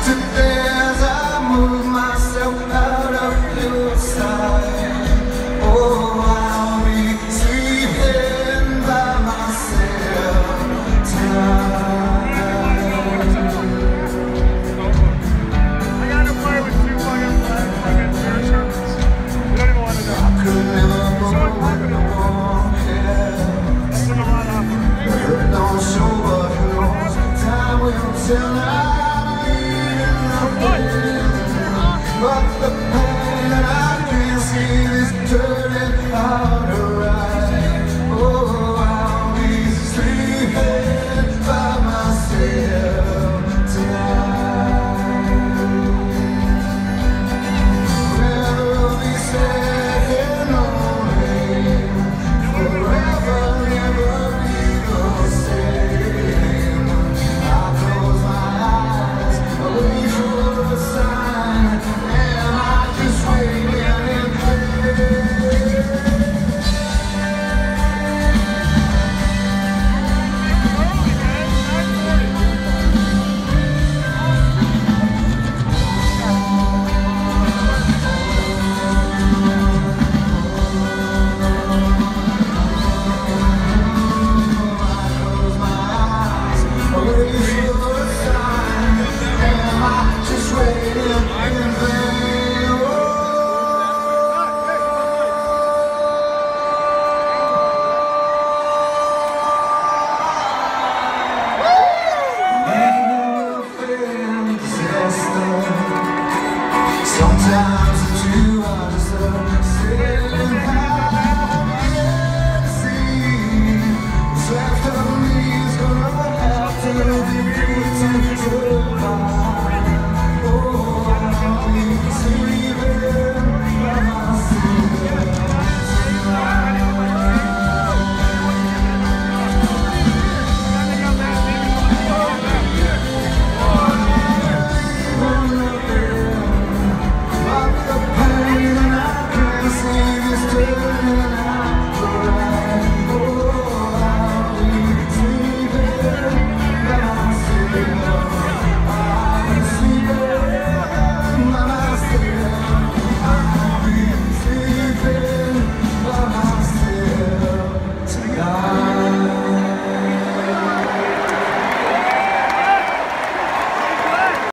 today as I move myself out of your sight. Oh, I'll be sleeping by myself tonight. I got to play with two fucking church sermons. You don't even want to know. I could never go no more. That's a lot of The hurt don't show, but who knows? Time will tell.